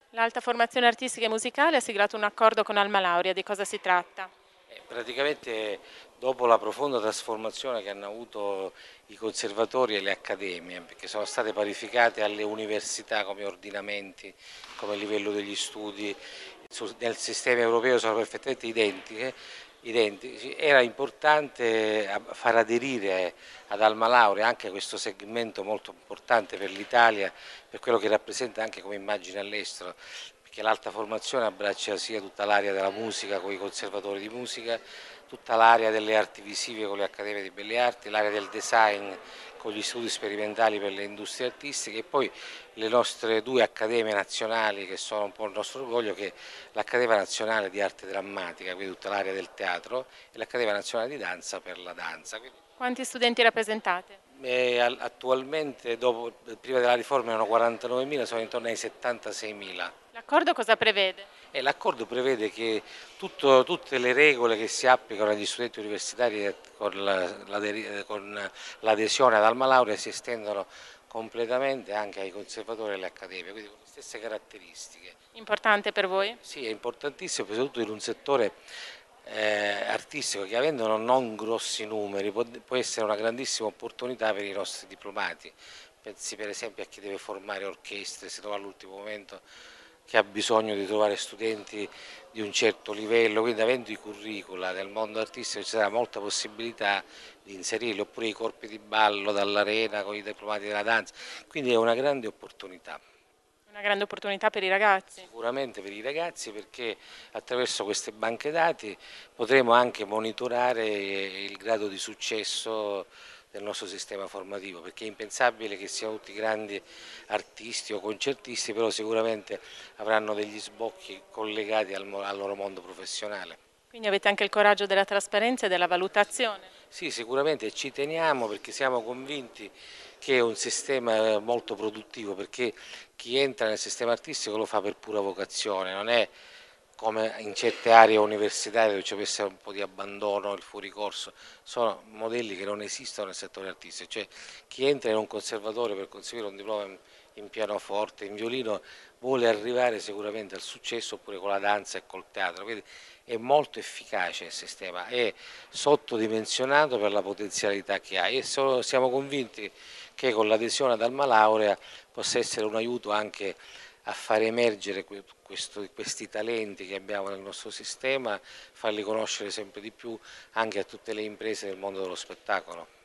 L'Alta Formazione Artistica e Musicale ha siglato un accordo con Alma Laurea, di cosa si tratta? Praticamente dopo la profonda trasformazione che hanno avuto i conservatori e le accademie, perché sono state parificate alle università come ordinamenti, come livello degli studi, nel sistema europeo sono perfettamente identici, era importante far aderire ad Alma Laurea anche questo segmento molto importante per l'Italia, per quello che rappresenta anche come immagine all'estero, perché l'alta formazione abbraccia sia tutta l'area della musica con i conservatori di musica, tutta l'area delle arti visive con le accademie di belle arti, l'area del design con gli studi sperimentali per le industrie artistiche e poi le nostre due accademie nazionali che sono un po' il nostro orgoglio, che è l'Accademia Nazionale di Arte Drammatica, quindi tutta l'area del teatro, e l'Accademia Nazionale di Danza per la danza. Quanti studenti rappresentate? Attualmente, prima della riforma erano 49.000, sono intorno ai 76.000. L'accordo cosa prevede? E l'accordo prevede che tutte le regole che si applicano agli studenti universitari con l'adesione ad Alma Laurea si estendono completamente anche ai conservatori e alle accademie, quindi con le stesse caratteristiche. Importante per voi? Sì, è importantissimo, soprattutto in un settore artistico che avendo non grossi numeri può essere una grandissima opportunità per i nostri diplomati. Pensi per esempio a chi deve formare orchestre, si trova all'ultimo momento che ha bisogno di trovare studenti di un certo livello, quindi avendo i curricula del mondo artistico ci sarà molta possibilità di inserirli, oppure i corpi di ballo dall'arena con i diplomati della danza, quindi è una grande opportunità. Una grande opportunità per i ragazzi. Sicuramente per i ragazzi, perché attraverso queste banche dati potremo anche monitorare il grado di successo del nostro sistema formativo, perché è impensabile che siano tutti grandi artisti o concertisti, però sicuramente avranno degli sbocchi collegati al loro mondo professionale. Quindi avete anche il coraggio della trasparenza e della valutazione. Sì, sicuramente ci teniamo perché siamo convinti che è un sistema molto produttivo, perché chi entra nel sistema artistico lo fa per pura vocazione, non è come in certe aree universitarie dove c'è essere un po' di abbandono, il fuoricorso, sono modelli che non esistono nel settore artistico, cioè chi entra in un conservatorio per conseguire un diploma in pianoforte, in violino, vuole arrivare sicuramente al successo oppure con la danza e col teatro, quindi è molto efficace il sistema, è sottodimensionato per la potenzialità che ha e siamo convinti che con l'adesione ad Alma Laurea possa essere un aiuto anche a far emergere questi talenti che abbiamo nel nostro sistema, farli conoscere sempre di più anche a tutte le imprese del mondo dello spettacolo.